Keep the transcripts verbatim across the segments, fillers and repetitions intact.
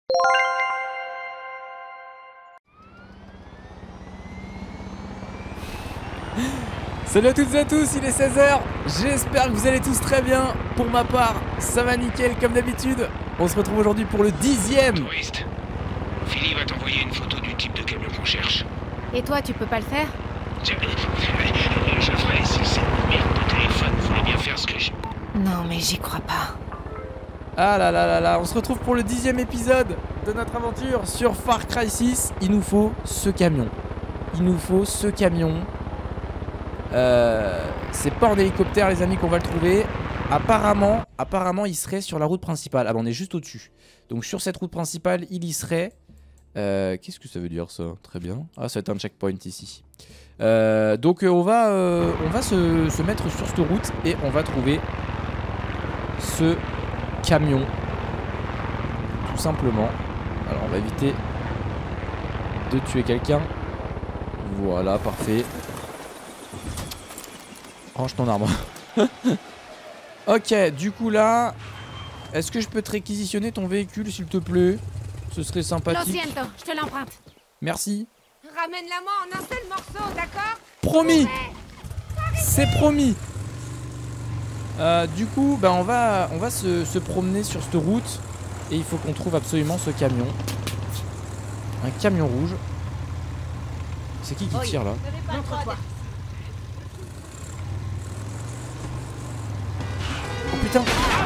Salut à toutes et à tous, il est seize heures. J'espère que vous allez tous très bien. Pour ma part, ça va nickel comme d'habitude. On se retrouve aujourd'hui pour le dixième. Touriste, Philly va t'envoyer une photo du type de camion qu'on cherche. Et toi, tu peux pas le faire? Je, je ferai si cette merde de téléphone voulait bien faire ce que je... Non, mais j'y crois pas. Ah là là là là, on se retrouve pour le dixième épisode de notre aventure sur Far Cry six. Il nous faut ce camion. Il nous faut ce camion. Euh, c'est pas en hélicoptère les amis qu'on va le trouver. Apparemment, apparemment il serait sur la route principale. Ah bah on est juste au-dessus. Donc sur cette route principale il y serait. euh, Qu'est-ce que ça veut dire ça? Très bien. Ah ça va être un checkpoint ici. euh, Donc euh, on va, euh, on va se, se mettre sur cette route et on va trouver ce camion. Tout simplement. Alors on va éviter de tuer quelqu'un. Voilà, parfait. Range ton arme. Ok, du coup là, est-ce que je peux te réquisitionner ton véhicule s'il te plaît? Ce serait Lo sympathique. siento, je te l'emprunte. Merci. Ramène-la-moi en un seul morceau, d'accord? Promis. C'est promis. Euh, du coup, bah on va, on va se, se promener sur cette route et il faut qu'on trouve absolument ce camion. Un camion rouge. C'est qui qui tire là? Montre-toi. Oh putain.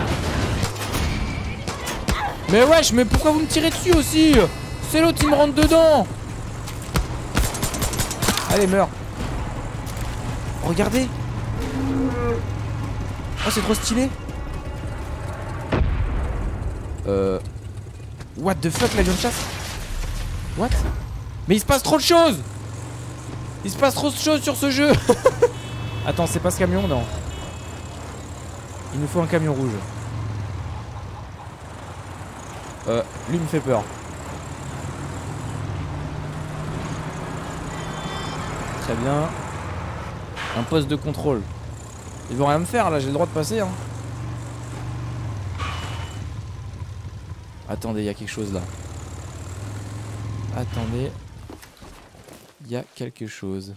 Mais wesh, mais pourquoi vous me tirez dessus aussi? C'est l'autre qui me rentre dedans. Allez, meurs. Regardez. Oh, c'est trop stylé. Euh... What the fuck, l'avion de chasse? What? Mais il se passe trop de choses. Il se passe trop de choses sur ce jeu. Attends, c'est pas ce camion, non? Il nous faut un camion rouge. Euh, lui me fait peur. Très bien. Un poste de contrôle. Ils vont rien me faire là, j'ai le droit de passer hein. Attendez, il y a quelque chose là. Attendez. Il y a quelque chose.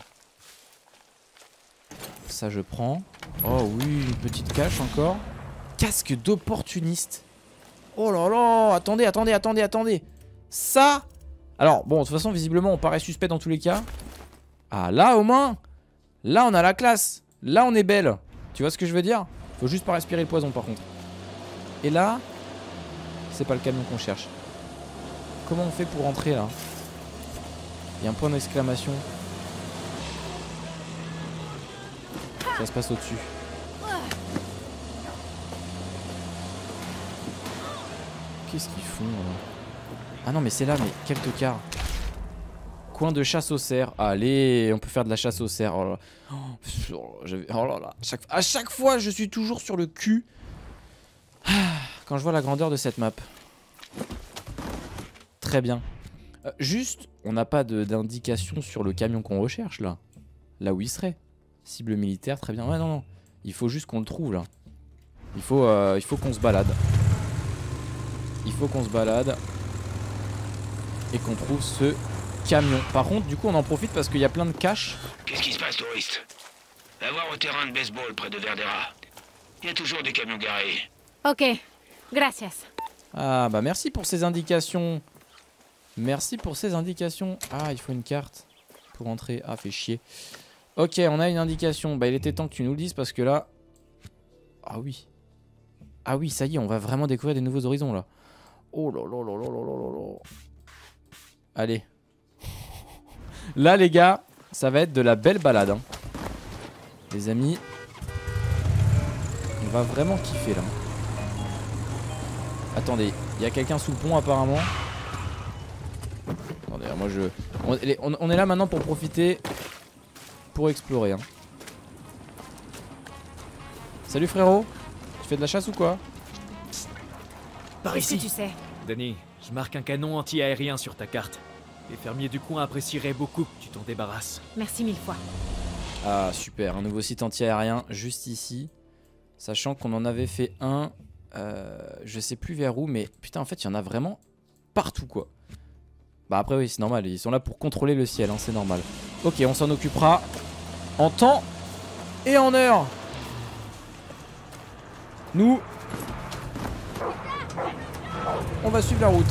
Ça je prends. Oh oui, une petite cache encore. Casque d'opportuniste. Oh là là, attendez, attendez, attendez, attendez. Ça. Alors bon, de toute façon visiblement on paraît suspect dans tous les cas. Ah là au moins. Là on a la classe. Là on est belle. Tu vois ce que je veux dire? Faut juste pas respirer le poison par contre. Et là, c'est pas le camion qu'on cherche. Comment on fait pour rentrer là? Il y a un point d'exclamation. Ça se passe au-dessus. Qu'est-ce qu'ils font là? Ah non mais c'est là, mais quel tocard. Coin de chasse aux cerfs. Allez, on peut faire de la chasse aux cerfs. Oh là là. Oh, oh là là. Chaque... À chaque fois, je suis toujours sur le cul. Quand je vois la grandeur de cette map. Très bien. Euh, juste, on n'a pas d'indication sur le camion qu'on recherche là. Là où il serait. Cible militaire, très bien. Ouais, non, non. Il faut juste qu'on le trouve là. Il faut, euh, il faut qu'on se balade. Il faut qu'on se balade. Et qu'on trouve ce camion. Par contre, du coup, on en profite parce qu'il y a plein de caches. Qu'est-ce qui se passe, touriste? Va voir au terrain de baseball près de Verdera. Il y a toujours des camions garés. Ok, gracias. Ah, bah merci pour ces indications. Merci pour ces indications. Ah, il faut une carte pour entrer. Ah, fait chier. Ok, on a une indication. Bah, il était temps que tu nous le dises parce que là... Ah oui. Ah oui, ça y est, on va vraiment découvrir des nouveaux horizons là. Oh là là là là là là là. Allez. Là, les gars, ça va être de la belle balade. Hein. Les amis. On va vraiment kiffer là. Attendez, il y a quelqu'un sous le pont apparemment. Attendez, moi je... On, on, on est là maintenant pour profiter. Pour explorer. Hein. Salut frérot. Tu fais de la chasse ou quoi? Par Qu'est-ce que ici. tu sais? Danny, je marque un canon anti-aérien sur ta carte. Les fermiers du coin apprécieraient beaucoup que tu t'en débarrasses. Merci mille fois. Ah super, un nouveau site anti-aérien juste ici. Sachant qu'on en avait fait un, euh, je sais plus vers où, mais putain en fait il y en a vraiment partout quoi. Bah après oui c'est normal, ils sont là pour contrôler le ciel, hein, c'est normal. Ok, on s'en occupera en temps et en heure. Nous, on va suivre la route.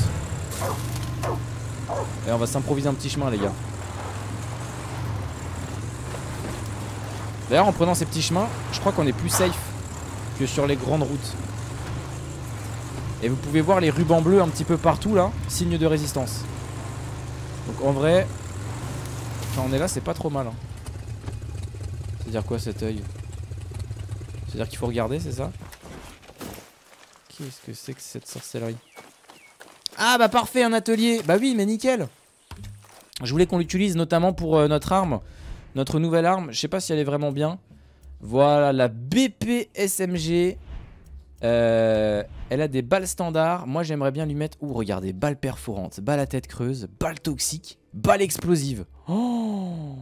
Et on va s'improviser un petit chemin les gars. D'ailleurs en prenant ces petits chemins, je crois qu'on est plus safe que sur les grandes routes. Et vous pouvez voir les rubans bleus un petit peu partout là, signe de résistance. Donc en vrai, quand on est là c'est pas trop mal hein. C'est à dire quoi cet œil? C'est à dire qu'il faut regarder, c'est ça? Qu'est-ce que c'est que cette sorcellerie? Ah bah parfait, un atelier. Bah oui mais nickel. Je voulais qu'on l'utilise notamment pour euh, notre arme. Notre nouvelle arme, je sais pas si elle est vraiment bien. Voilà la B P S M G. euh, Elle a des balles standards. Moi j'aimerais bien lui mettre... Ouh regardez, balles perforantes, balles à tête creuse, balles toxiques, balles explosives. Oh,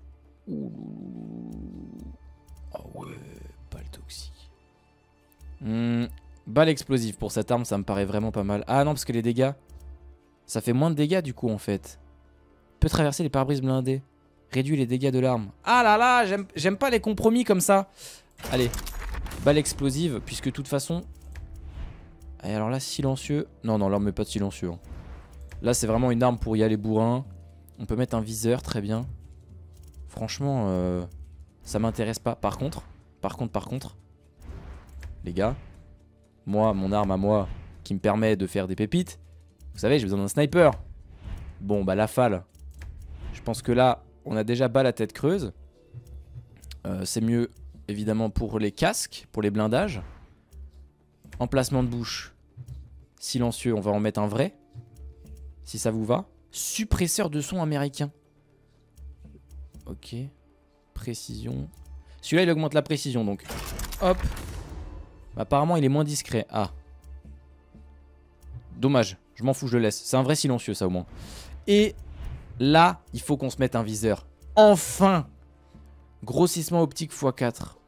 ah ouais, balles toxiques. Hmm, balles explosives pour cette arme ça me paraît vraiment pas mal. Ah non parce que les dégâts, ça fait moins de dégâts du coup en fait. Peut traverser les pare-brises blindés. Réduit les dégâts de l'arme. Ah là là, j'aime pas les compromis comme ça. Allez, balle explosive, puisque de toute façon... Et alors là, silencieux. Non, non, là on met pas de silencieux. Hein. Là c'est vraiment une arme pour y aller bourrin. On peut mettre un viseur, très bien. Franchement, euh, ça m'intéresse pas. Par contre, par contre, par contre, les gars, moi, mon arme à moi, qui me permet de faire des pépites, vous savez, j'ai besoin d'un sniper. Bon, bah la falle. Je pense que là... On a déjà balle à tête creuse. Euh, c'est mieux évidemment pour les casques, pour les blindages. Emplacement de bouche. Silencieux, on va en mettre un vrai. Si ça vous va. Suppresseur de son américain. Ok. Précision. Celui-là il augmente la précision donc. Hop. Apparemment il est moins discret. Ah. Dommage. Je m'en fous, je le laisse. C'est un vrai silencieux ça au moins. Et... là, il faut qu'on se mette un viseur. Enfin! Grossissement optique fois quatre.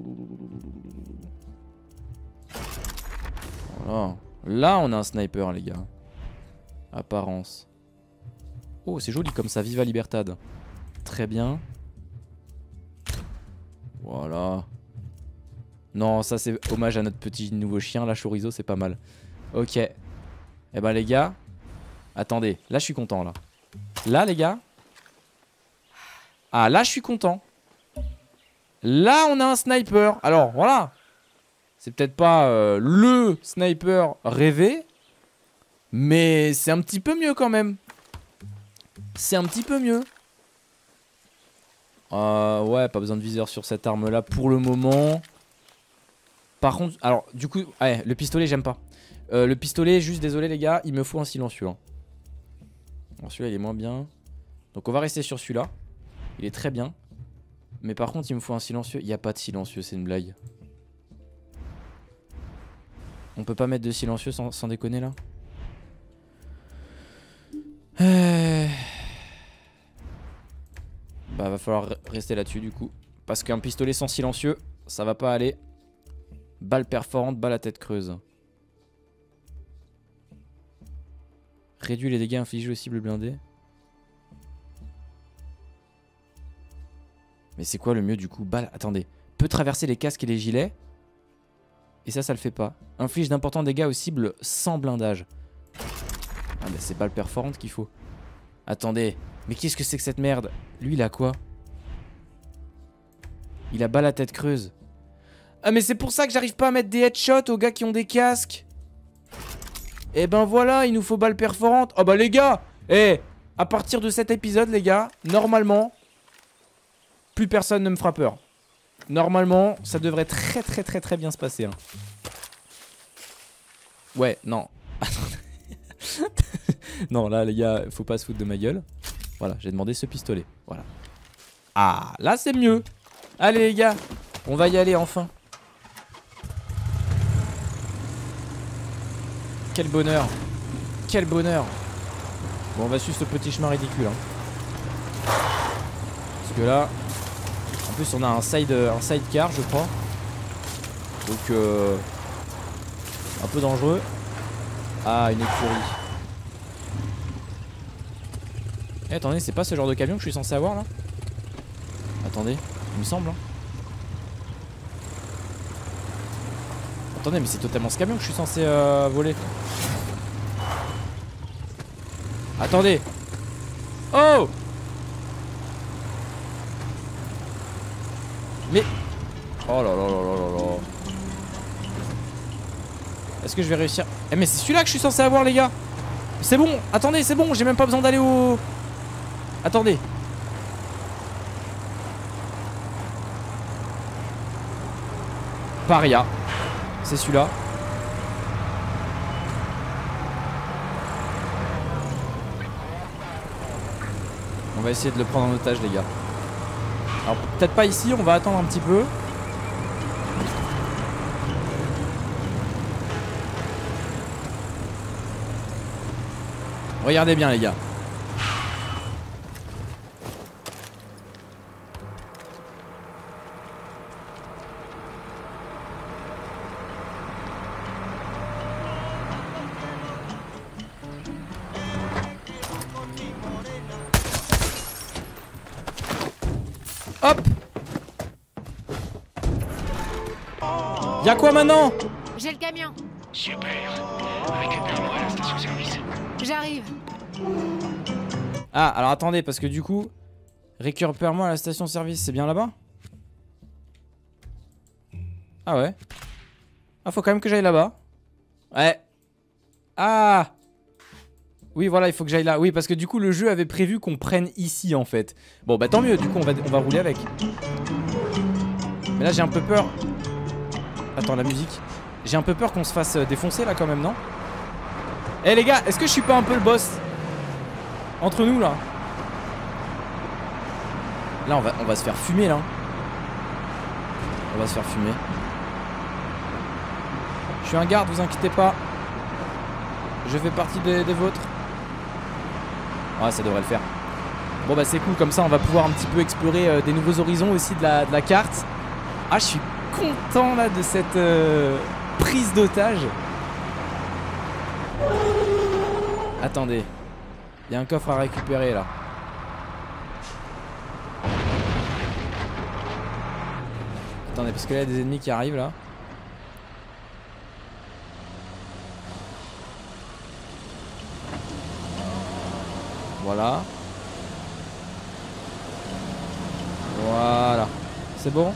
Voilà. Là, on a un sniper, les gars. Apparence. Oh, c'est joli comme ça. Viva Libertad. Très bien. Voilà. Non, ça, c'est hommage à notre petit nouveau chien. Là, chorizo, c'est pas mal. Ok. Eh ben, les gars. Attendez. Là, je suis content, là. Là les gars. Ah là je suis content. Là on a un sniper. Alors voilà. C'est peut-être pas euh, le sniper rêvé, mais c'est un petit peu mieux quand même. C'est un petit peu mieux. Euh, ouais, pas besoin de viseur sur cette arme là pour le moment. Par contre, alors du coup, ouais, le pistolet j'aime pas. euh, Le pistolet, juste désolé les gars, il me faut un silencieux hein. Celui-là il est moins bien. Donc on va rester sur celui-là. Il est très bien. Mais par contre il me faut un silencieux. Il n'y a pas de silencieux, c'est une blague. On peut pas mettre de silencieux sans, sans déconner là. euh... Bah va falloir rester là-dessus du coup. Parce qu'un pistolet sans silencieux, ça va pas aller. Balle perforante, balle à tête creuse. Réduit les dégâts infligés aux cibles blindées. Mais c'est quoi le mieux du coup? Balle, attendez. Peut traverser les casques et les gilets. Et ça, ça le fait pas. Inflige d'importants dégâts aux cibles sans blindage. Ah bah c'est balle perforante qu'il faut. Attendez. Mais qu'est-ce que c'est que cette merde? Lui il a quoi? Il a balle à tête creuse. Ah mais c'est pour ça que j'arrive pas à mettre des headshots aux gars qui ont des casques. Et ben voilà, il nous faut balle perforante. Oh bah les gars, eh, à partir de cet épisode les gars, normalement, plus personne ne me fera peur. Normalement, ça devrait très très très très bien se passer hein. Ouais, non. Non là les gars, faut pas se foutre de ma gueule. Voilà, j'ai demandé ce pistolet. Voilà. Ah, là c'est mieux. Allez les gars, on va y aller enfin. Quel bonheur. Quel bonheur. Bon, on va suivre ce petit chemin ridicule hein. Parce que là, en plus on a un side, un sidecar je crois. Donc euh, un peu dangereux. Ah, une écurie. Eh, attendez, c'est pas ce genre de camion que je suis censé avoir là? Attendez, il me semble. Hein. Attendez, mais c'est totalement ce camion que je suis censé euh, voler. Attendez. Oh! Mais... Oh là là là là là là. Est-ce que je vais réussir? Eh mais c'est celui-là que je suis censé avoir les gars. C'est bon, attendez, c'est bon, j'ai même pas besoin d'aller au... Attendez. Paria. C'est celui-là. On va essayer de le prendre en otage les gars. Alors peut-être pas ici, on va attendre un petit peu. Regardez bien les gars. Hop. Y'a quoi maintenant? J'ai le camion. Super. Récupère-moi à la station-service. J'arrive. Ah, alors attendez, parce que du coup, récupère-moi à la station-service, c'est bien là-bas? Ah ouais. Ah, faut quand même que j'aille là-bas. Ouais. Ah. Oui, voilà, il faut que j'aille là. Oui, parce que du coup, le jeu avait prévu qu'on prenne ici, en fait. Bon, bah tant mieux, du coup, on va, on va rouler avec. Mais là, j'ai un peu peur. Attends, la musique. J'ai un peu peur qu'on se fasse défoncer, là, quand même, non? Eh, les gars, est-ce que je suis pas un peu le boss? Entre nous, là. Là, on va, on va se faire fumer, là. On va se faire fumer. Je suis un garde, vous inquiétez pas. Je fais partie des, des vôtres. Ouais, ça devrait le faire. Bon bah c'est cool, comme ça on va pouvoir un petit peu explorer euh, des nouveaux horizons aussi de la, de la carte. Ah, je suis content là de cette euh, prise d'otage. Attendez, il y a un coffre à récupérer là. Attendez, parce que là il y a des ennemis qui arrivent là. Voilà. Voilà. C'est bon?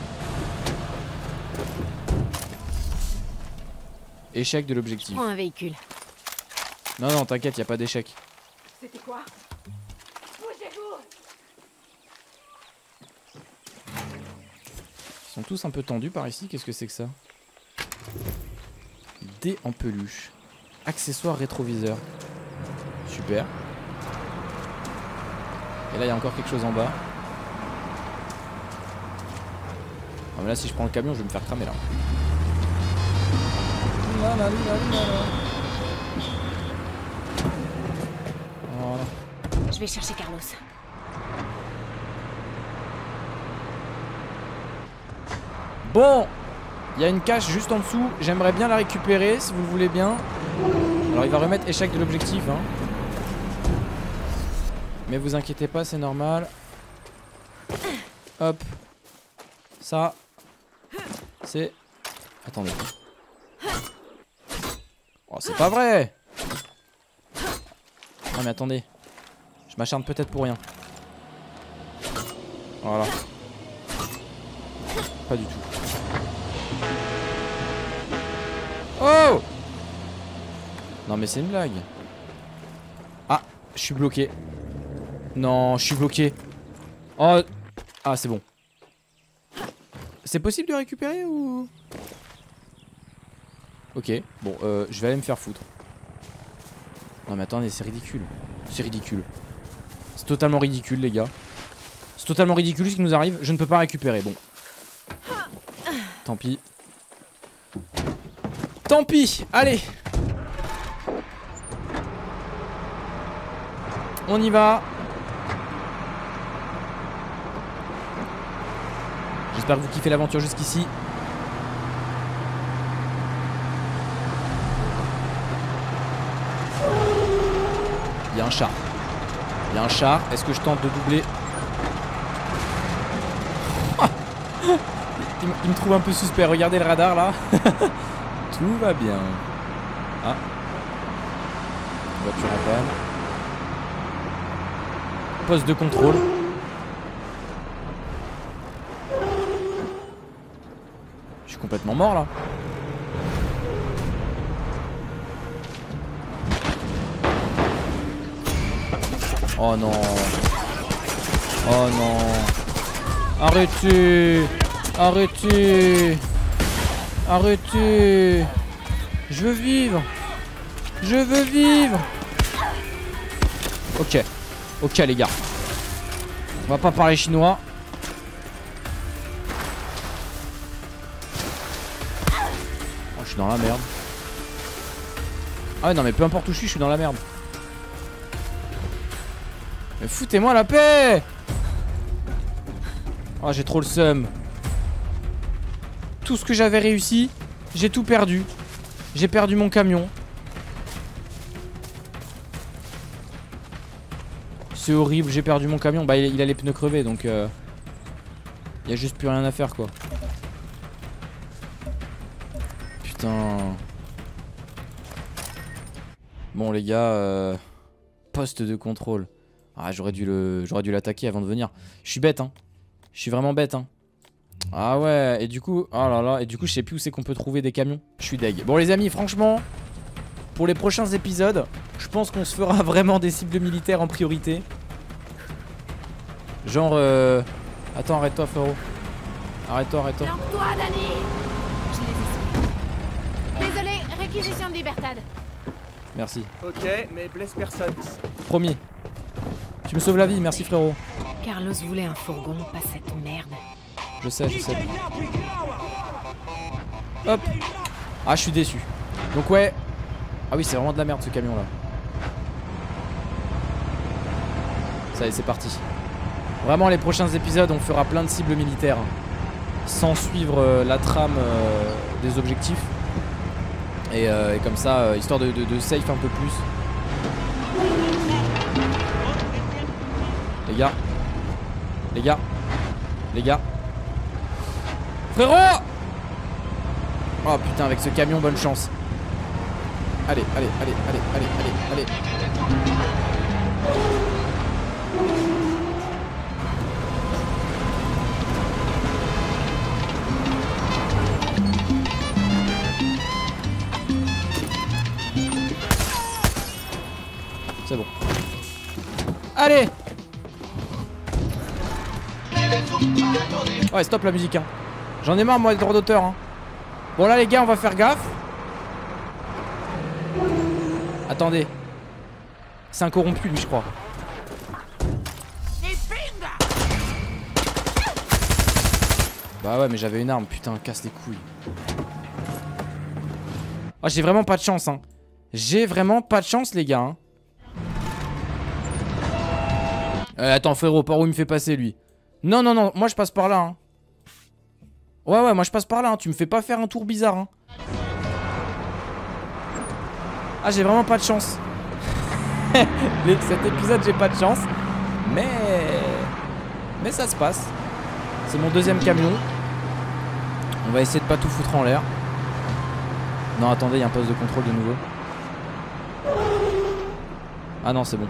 Échec de l'objectif. Prends un véhicule. Non, non, t'inquiète, y a pas d'échec. C'était quoi? Bougez-vous! Ils sont tous un peu tendus par ici. Qu'est-ce que c'est que ça? Dés en peluche. Accessoires rétroviseur. Super. Et là, il y a encore quelque chose en bas. Ah, mais là, si je prends le camion, je vais me faire cramer là. La, la, la, la, la. Voilà. Je vais chercher Carlos. Bon, il y a une cache juste en dessous. J'aimerais bien la récupérer si vous le voulez bien. Alors, il va remettre échec de l'objectif. Hein. Mais vous inquiétez pas, c'est normal. Hop. Ça. C'est... Attendez. Oh, c'est pas vrai! Non mais attendez. Je m'acharne peut-être pour rien. Voilà. Pas du tout. Oh! Non mais c'est une blague. Ah, je suis bloqué. Non, je suis bloqué. Oh. Ah, c'est bon. C'est possible de récupérer ou... Ok, bon, euh, je vais aller me faire foutre. Non mais attendez, c'est ridicule. C'est ridicule. C'est totalement ridicule les gars. C'est totalement ridicule ce qui nous arrive. Je ne peux pas récupérer, bon. Tant pis. Tant pis, allez. On y va. J'espère que vous kiffez l'aventure jusqu'ici. Il y a un chat. Il y a un char. Est-ce que je tente de doubler? il, il me trouve un peu suspect. Regardez le radar là. Tout va bien. Ah. Voiture en panne. Poste de contrôle. Je suis complètement mort là. Oh non. Oh non. Arrêtez. Arrêtez. Arrêtez. Je veux vivre. Je veux vivre. Ok. Ok les gars. On va pas parler chinois. Oh, je suis dans la merde. Ah ouais non mais peu importe où je suis, je suis dans la merde. Mais foutez-moi la paix. Oh j'ai trop le seum. Tout ce que j'avais réussi, j'ai tout perdu. J'ai perdu mon camion. C'est horrible, j'ai perdu mon camion. Bah il a les pneus crevés donc euh, y a juste plus rien à faire quoi. Putain. Bon les gars, euh, poste de contrôle. Ah j'aurais dû le, j'aurais dû l'attaquer avant de venir. Je suis bête hein. Je suis vraiment bête hein. Ah ouais et du coup, oh là là, et du coup je sais plus où c'est qu'on peut trouver des camions. Je suis deg. Bon les amis franchement, pour les prochains épisodes, je pense qu'on se fera vraiment des cibles militaires en priorité. Genre euh... Attends arrête-toi frérot. Arrête-toi, arrête-toi. Lance-toi, Danny. Je les ai. Désolé, réquisition de Libertad. Merci. Ok, mais blesse personne. Promis. Tu me sauves la vie, merci frérot. Carlos voulait un fourgon, pas cette merde. Je sais, je sais. Hop. Ah je suis déçu. Donc ouais. Ah oui c'est vraiment de la merde ce camion là. Ça y est c'est parti. Vraiment les prochains épisodes on fera plein de cibles militaires. Sans suivre euh, la trame euh, des objectifs. Et, euh, et comme ça, euh, histoire de, de, de safe un peu plus. Les gars. Les gars. Les gars. Frérot! Oh putain avec ce camion bonne chance. Allez, allez, allez, allez, allez, allez, allez. C'est bon. Allez! Ouais, stop la musique, hein. J'en ai marre, moi, des droits d'auteur, hein. Bon, là, les gars, on va faire gaffe. Attendez. C'est un corrompu, lui, je crois. Bah ouais, mais j'avais une arme, putain, casse les couilles. Oh, j'ai vraiment pas de chance, hein. J'ai vraiment pas de chance, les gars, hein. Euh, attends, frérot, par où il me fait passer, lui? Non, non, non, moi, je passe par là, hein. Ouais, ouais, moi, je passe par là, hein. Tu me fais pas faire un tour bizarre, hein. Ah, j'ai vraiment pas de chance. Cet épisode, j'ai pas de chance. Mais... Mais ça se passe. C'est mon deuxième camion. On va essayer de pas tout foutre en l'air. Non, attendez, il y a un poste de contrôle de nouveau. Ah non, c'est bon.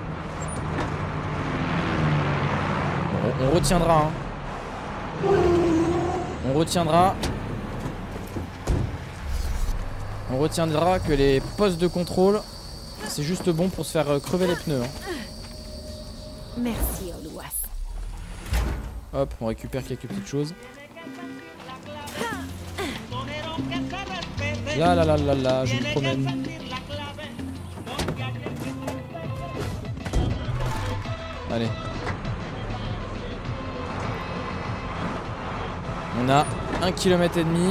Bon, on, on retiendra, hein. On retiendra. On retiendra que les postes de contrôle, c'est juste bon pour se faire crever les pneus, hein. Merci, Oluas. Hop, on récupère quelques petites choses. Là, là, là, là, là, je me promène. Allez. On a un kilomètre et demi.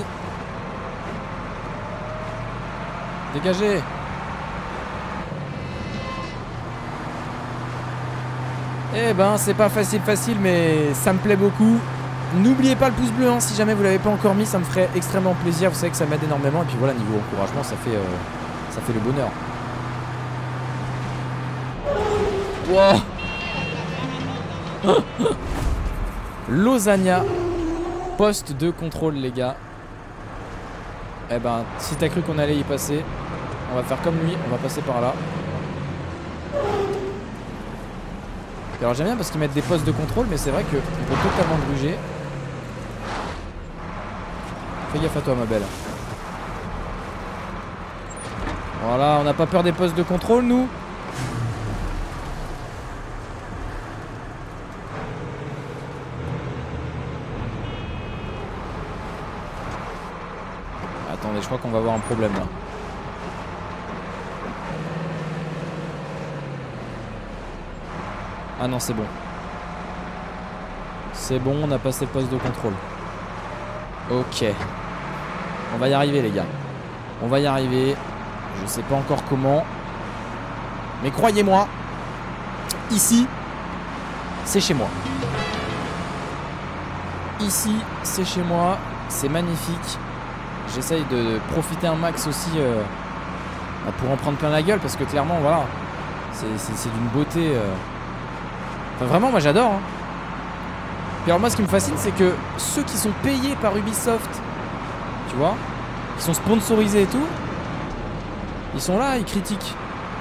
Dégagez. Eh ben c'est pas facile facile mais ça me plaît beaucoup. N'oubliez pas le pouce bleu hein, si jamais vous l'avez pas encore mis, ça me ferait extrêmement plaisir. Vous savez que ça m'aide énormément et puis voilà, niveau encouragement ça fait, euh, ça fait le bonheur. Wow. Lasagna. Poste de contrôle, les gars. Eh ben, si t'as cru qu'on allait y passer, on va faire comme lui, on va passer par là. Et alors j'aime bien parce qu'ils mettent des postes de contrôle, mais c'est vrai qu'on peut totalement gruger. Fais gaffe à toi, ma belle. Voilà, on n'a pas peur des postes de contrôle, nous. Attendez, je crois qu'on va avoir un problème là. Ah non, c'est bon. C'est bon, on a passé le poste de contrôle. Ok. On va y arriver, les gars. On va y arriver. Je sais pas encore comment. Mais croyez-moi, ici, c'est chez moi. Ici, c'est chez moi. C'est magnifique. J'essaye de profiter un max aussi euh, pour en prendre plein la gueule. Parce que clairement, voilà, c'est d'une beauté. Euh... Enfin, vraiment, moi j'adore. Hein. Puis alors, moi, ce qui me fascine, c'est que ceux qui sont payés par Ubisoft, tu vois, qui sont sponsorisés et tout, ils sont là, ils critiquent.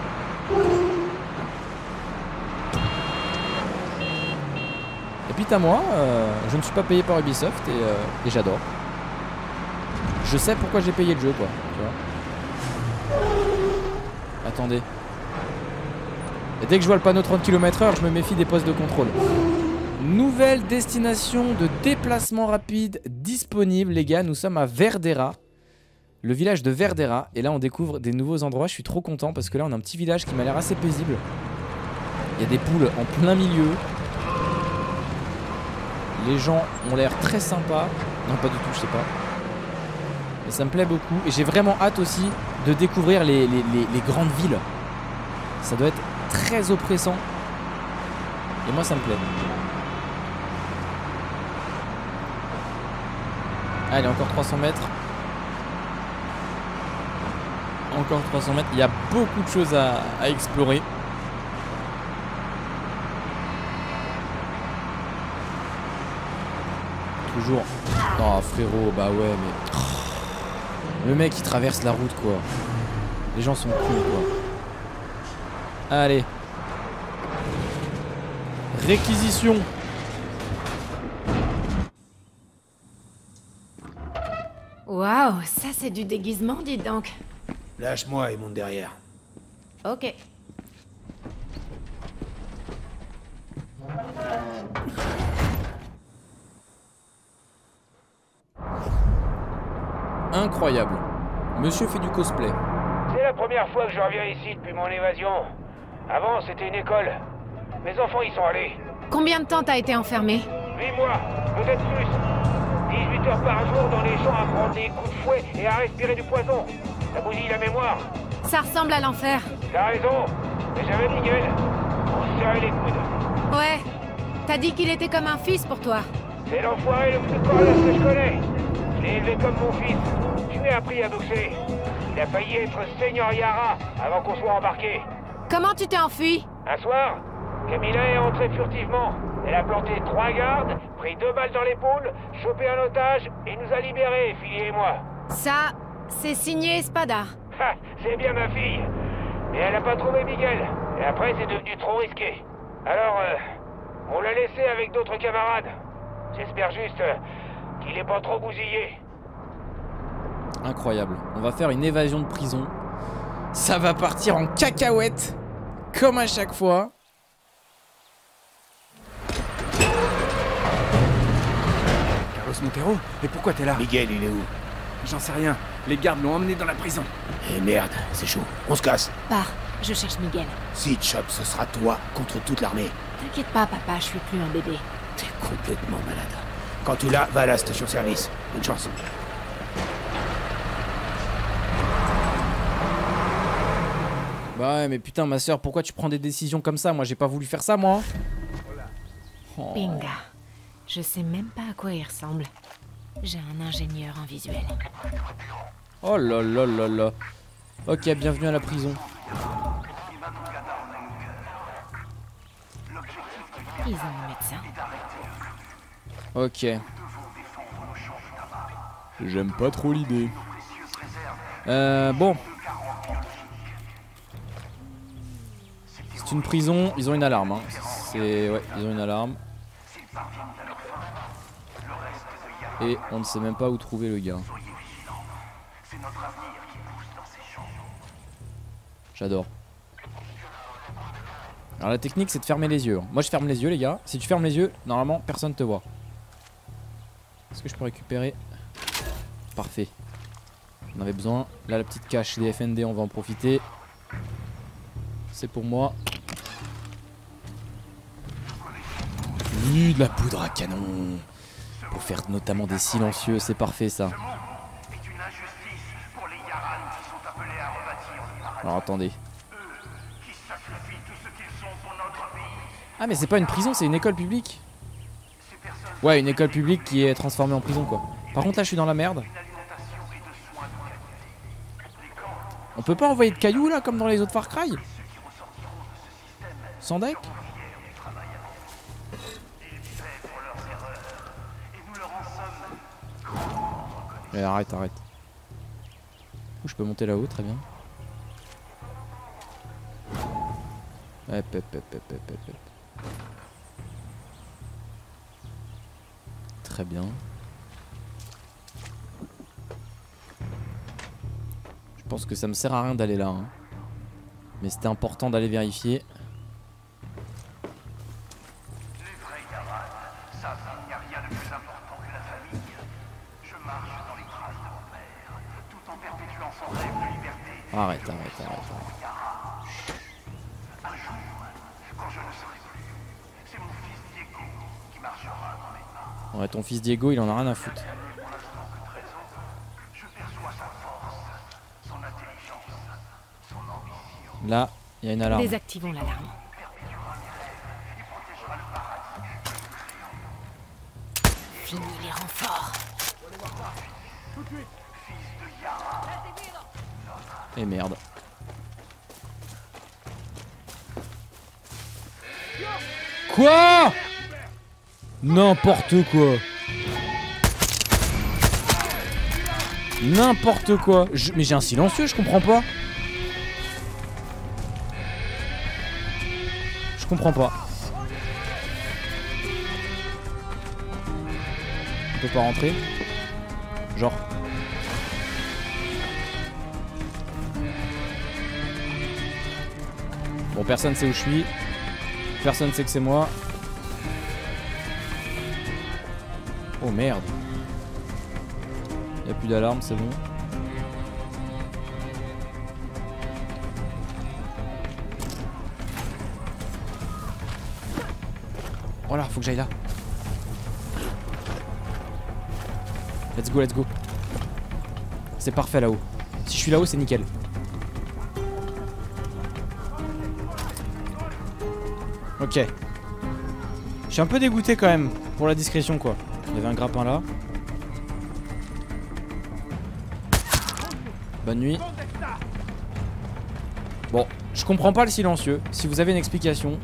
Et puis t'as moi, euh, je ne suis pas payé par Ubisoft et, euh, et j'adore. Je sais pourquoi j'ai payé le jeu, quoi. Tu vois. Attendez. Et dès que je vois le panneau trente kilomètres heure, je me méfie des postes de contrôle. Nouvelle destination de déplacement rapide disponible, les gars. Nous sommes à Verdera. Le village de Verdera. Et là, on découvre des nouveaux endroits. Je suis trop content parce que là, on a un petit village qui m'a l'air assez paisible. Il y a des poules en plein milieu. Les gens ont l'air très sympas. Non, pas du tout, je sais pas. Mais ça me plaît beaucoup. Et j'ai vraiment hâte aussi de découvrir les, les, les, les grandes villes. Ça doit être très oppressant. Et moi, ça me plaît. Allez, encore trois cents mètres. Encore trois cents mètres. Il y a beaucoup de choses à, à explorer. Toujours. Oh frérot, bah ouais, mais... Oh. Le mec, il traverse la route, quoi. Les gens sont cool, quoi. Allez. Réquisition. Waouh, ça c'est du déguisement, dites donc. Lâche-moi et monte derrière. Ok. Incroyable. Monsieur fait du cosplay. C'est la première fois que je reviens ici depuis mon évasion. Avant, c'était une école. Mes enfants y sont allés. Combien de temps t'as été enfermé? Huit mois, peut-être plus. dix-huit heures par jour dans les champs à prendre des coups de fouet et à respirer du poison. Ça bousille la mémoire. Ça ressemble à l'enfer. T'as raison. Mais j'avais Miguel. On se serrait les coudes. Ouais. T'as dit qu'il était comme un fils pour toi. C'est l'enfoiré le plus coriace que je connais. Je l'ai élevé comme mon fils. Je lui ai appris à boxer. Il a failli être Seigneur Yara avant qu'on soit embarqué. Comment tu t'es enfui? Un soir, Camilla est entrée furtivement. Elle a planté trois gardes, pris deux balles dans l'épaule, chopé un otage et nous a libérés, Philly et moi. Ça, c'est signé Espada. Ha, c'est bien ma fille. Mais elle n'a pas trouvé Miguel. Et après, c'est devenu trop risqué. Alors, euh, on l'a laissé avec d'autres camarades. J'espère juste euh, qu'il n'est pas trop bousillé. Incroyable. On va faire une évasion de prison. Ça va partir en cacahuète. Comme à chaque fois. Carlos Montero? Et pourquoi t'es là? Miguel, il est où? J'en sais rien. Les gardes l'ont emmené dans la prison. Eh merde, c'est chaud. On se casse. Pars, je cherche Miguel. Si Chop, ce sera toi contre toute l'armée. T'inquiète pas, papa, je suis plus un bébé. T'es complètement malade. Quand tu l'as, va à la station-service. Bonne chance. Bah ouais, mais putain, ma soeur, pourquoi tu prends des décisions comme ça? Moi, j'ai pas voulu faire ça, moi. Oh. Binga. Je sais même pas à quoi il ressemble. J'ai un ingénieur en visuel. Oh là là là là. Ok, bienvenue à la prison. Ils ont un médecin. Ok. J'aime pas trop l'idée. Euh, bon. C'est une prison, ils ont une alarme. Hein. C'est... Ouais, ils ont une alarme. Et on ne sait même pas où trouver le gars. J'adore. Alors la technique c'est de fermer les yeux. Moi je ferme les yeux les gars. Si tu fermes les yeux, normalement personne te voit. Est-ce que je peux récupérer? Parfait. J'en avais besoin. Là la petite cache des F N D, on va en profiter. C'est pour moi. Oui, de la poudre à canon. Pour faire notamment des silencieux, c'est parfait ça. Alors attendez. Ah mais c'est pas une prison, c'est une école publique. Ouais, une école publique qui est transformée en prison quoi. Par contre là je suis dans la merde. On peut pas envoyer de cailloux là comme dans les autres Far Cry? Sans deck? Eh, arrête, arrête. Ouh, je peux monter là-haut, très bien. Hop, hop, hop, hop, hop, hop, hop. Très bien. Je pense que ça me sert à rien d'aller là. Hein. Mais c'était important d'aller vérifier. Arrête, arrête, arrête, arrête. Ouais, ton fils Diego, il en a rien à foutre. Là, il y a une alarme. Désactivons l'alarme. Fini les renforts. Et merde. Quoi? N'importe quoi. N'importe quoi. Je... Mais j'ai un silencieux, je comprends pas. Je comprends pas. On peut pas rentrer. Genre. Bon, personne sait où je suis. Personne sait que c'est moi. Oh merde. Y'a plus d'alarme, c'est bon. Oh là, faut que j'aille là. Let's go, let's go. C'est parfait là-haut. Si je suis là-haut, c'est nickel. Ok. Je suis un peu dégoûté quand même pour la discrétion quoi. Il y avait un grappin là. Bonne nuit. Bon, je comprends pas le silencieux. Si vous avez une explication.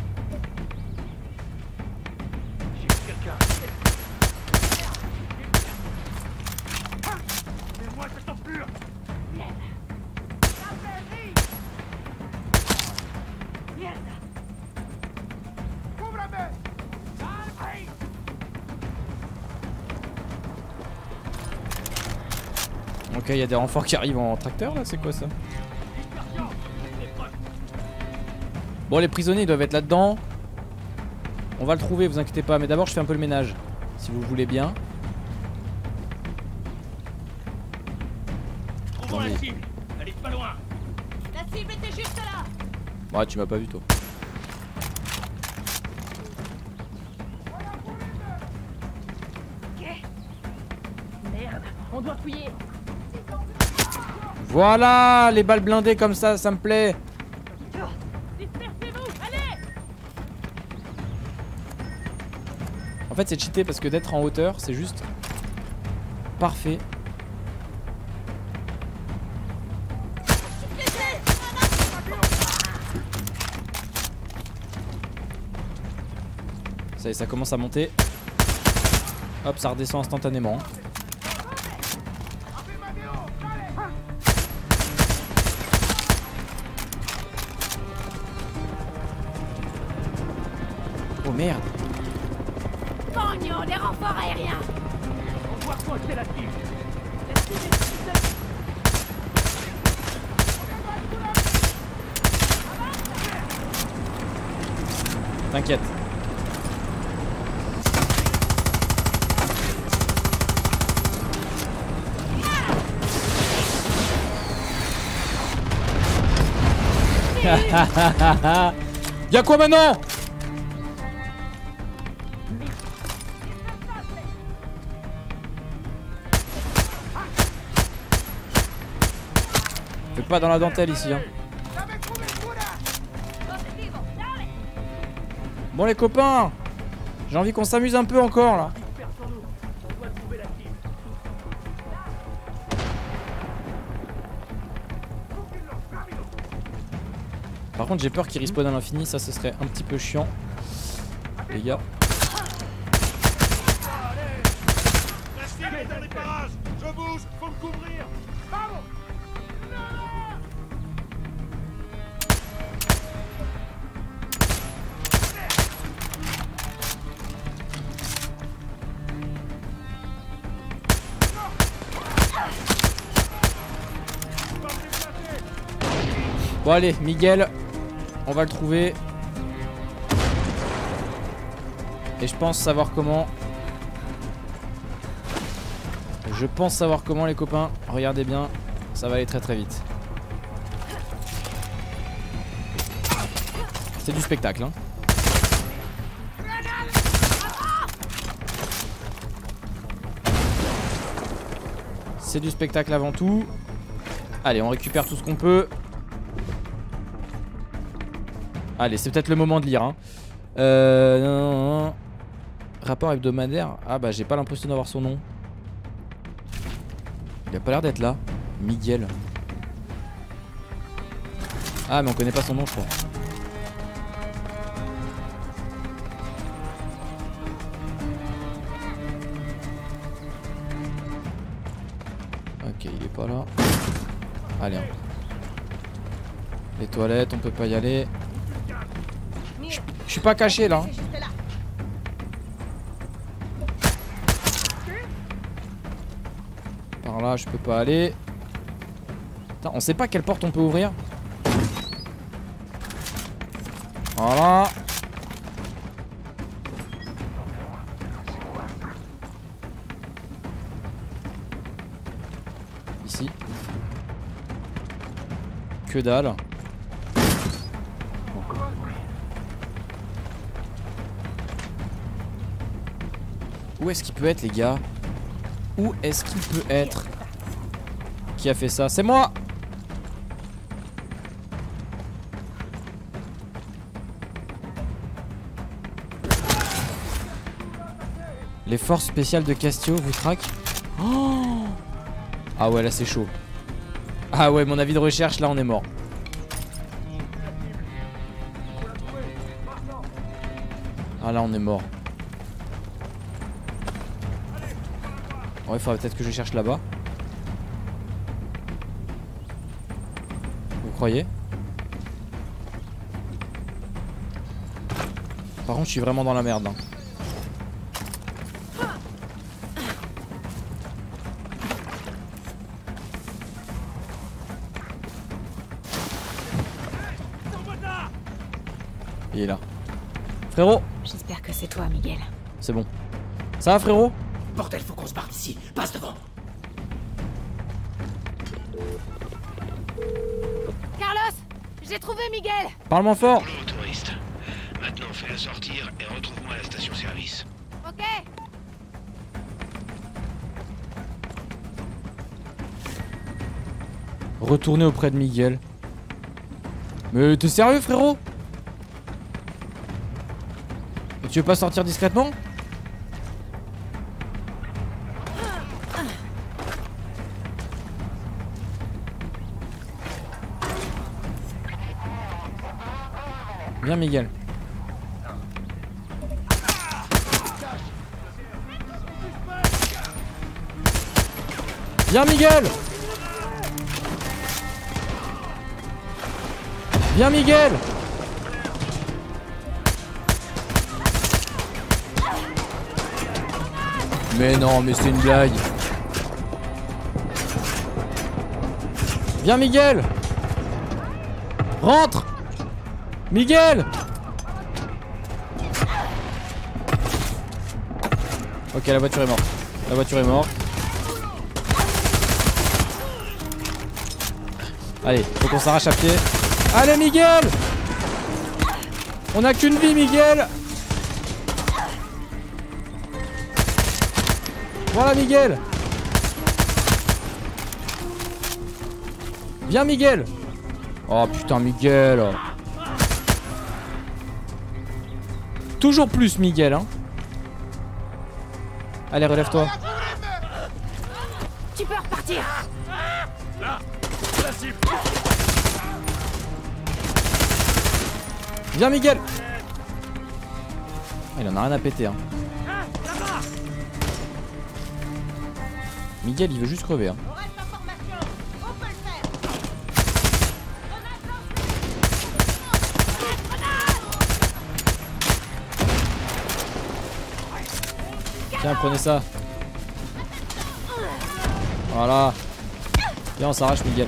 Ok, il y a des renforts qui arrivent en tracteur là, c'est quoi ça? Bon, les prisonniers ils doivent être là-dedans. On va le trouver, vous inquiétez pas. Mais d'abord, je fais un peu le ménage, si vous voulez bien. Trouvons la cible. Elle est pas loin. La cible était juste là. Ouais, tu m'as pas vu toi. Merde, on doit fouiller. Voilà, les balles blindées comme ça, ça me plaît. Dispersez-vous, allez. En fait, c'est cheaté parce que d'être en hauteur, c'est juste parfait. Ça y est, ça commence à monter. Hop, ça redescend instantanément. Oh merde. Pogno, les renforts aériens. On voit quoi, c'est la cible. T'inquiète. Y'a quoi maintenant? Fais pas dans la dentelle ici hein. Bon les copains, j'ai envie qu'on s'amuse un peu encore là. Par contre j'ai peur qu'il respawn à l'infini, ça ce serait un petit peu chiant. Les gars. Je bouge, faut me couvrir. Bon allez, Miguel, on va le trouver. Et je pense savoir comment. Je pense savoir comment les copains. Regardez bien, ça va aller très très vite. C'est du spectacle hein. C'est du spectacle avant tout. Allez, on récupère tout ce qu'on peut. Allez, c'est peut-être le moment de lire hein. Euh... Non, non, non. Rapport hebdomadaire. Ah bah j'ai pas l'impression d'avoir son nom. Il a pas l'air d'être là. Miguel. Ah mais on connaît pas son nom je crois. Ok, il est pas là. Allez hein. Les toilettes, on peut pas y aller. Je suis pas caché là. Par là, je peux pas aller. Putain, on sait pas quelle porte on peut ouvrir. Voilà. Ici. Que dalle. Où est-ce qu'il peut être les gars? Où est-ce qu'il peut être? Qui a fait ça? C'est moi! Les forces spéciales de Castillo vous traquent? Oh, ah ouais là c'est chaud. Ah ouais mon avis de recherche là on est mort. Ah là on est mort. Ouais, il faudrait peut-être que je cherche là-bas. Vous croyez? Par contre, je suis vraiment dans la merde. Hein. Il est là. Frérot! J'espère que c'est toi, Miguel. C'est bon. Ça va, frérot? Bordel, faut qu'on se parte d'ici. Passe devant. Carlos, j'ai trouvé Miguel. Parle-moi fort. Bonjour, touriste. Maintenant, fais-le sortir et retrouve-moi à la station-service. Ok. Retourner auprès de Miguel. Mais t'es sérieux, frérot? Et tu veux pas sortir discrètement? Viens Miguel. Viens Miguel. Viens Miguel. Mais non, mais c'est une blague. Viens Miguel. Rentre. Miguel. Ok, la voiture est morte. La voiture est morte. Allez, faut qu'on s'arrache à pied. Allez Miguel. On a qu'une vie Miguel. Voilà Miguel. Viens Miguel. Oh putain Miguel. Toujours plus Miguel hein. Allez relève-toi. Tu peux repartir. Viens Miguel. Il en a rien à péter hein. Miguel il veut juste crever hein. Tiens prenez ça. Voilà. Viens on s'arrache Miguel.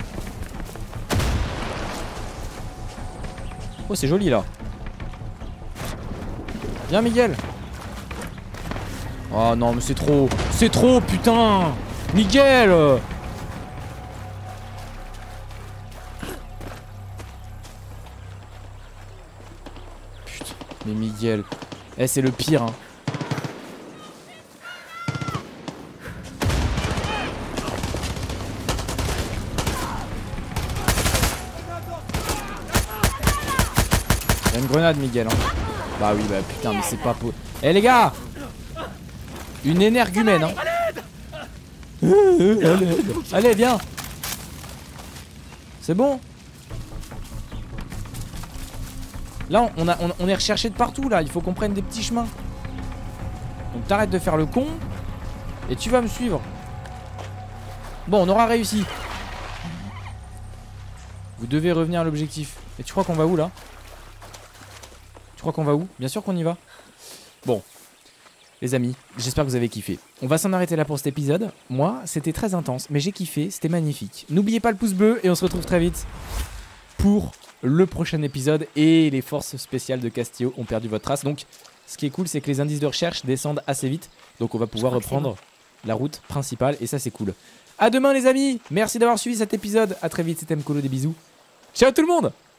Oh c'est joli là. Viens Miguel. Oh non mais c'est trop. C'est trop putain. Miguel. Putain. Mais Miguel. Eh c'est le pire hein. Il y a une grenade Miguel hein. Bah oui bah putain mais c'est pas pour... Eh hey, les gars. Une énergumène hein. Allez viens. C'est bon. Là on, a, on, on est recherché de partout là. Il faut qu'on prenne des petits chemins. Donc t'arrêtes de faire le con. Et tu vas me suivre. Bon on aura réussi. Vous devez revenir à l'objectif. Et tu crois qu'on va où là? Tu crois qu'on va où? Bien sûr qu'on y va. Bon les amis, j'espère que vous avez kiffé. On va s'en arrêter là pour cet épisode. Moi, c'était très intense, mais j'ai kiffé, c'était magnifique. N'oubliez pas le pouce bleu et on se retrouve très vite pour le prochain épisode. Et les forces spéciales de Castillo ont perdu votre trace. Donc, ce qui est cool, c'est que les indices de recherche descendent assez vite. Donc, on va pouvoir reprendre la route principale et ça, c'est cool. À demain les amis, merci d'avoir suivi cet épisode. À très vite, c'était Mkolo, des bisous. Ciao tout le monde!